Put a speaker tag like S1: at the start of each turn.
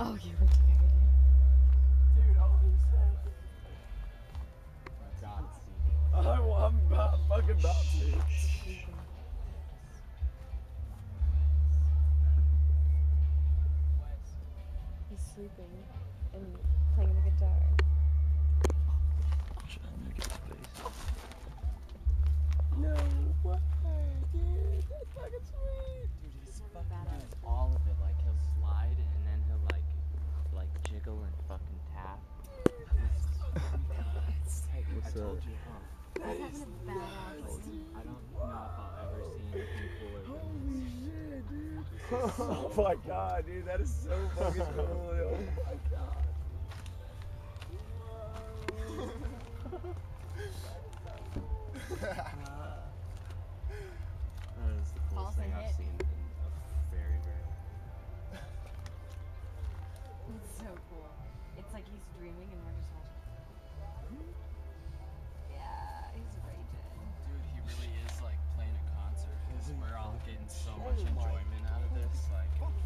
S1: Oh, you look together,
S2: dude. Holy shit.
S3: God, see.
S2: I'm fucking about to.
S1: He's sleeping and playing the guitar.
S2: No way, dude. That's fucking sweet.
S3: Dude, he's fucking doing all of it. Like, he'll slide and then he'll like jiggle and fucking tap.
S2: I told you, huh?
S1: He's having a badass.
S3: I don't know if I'll ever see anything cooler than
S2: Holy shit, dude. Oh my god, dude. That is so fucking cool. Oh my god.
S3: That is the coolest thing I've seen in a very, very long time.
S1: It's so cool. It's like he's dreaming and we're just watching. Yeah, he's raging.
S4: Dude, he really is like playing a concert. We're all getting so much enjoyment out of this. Like,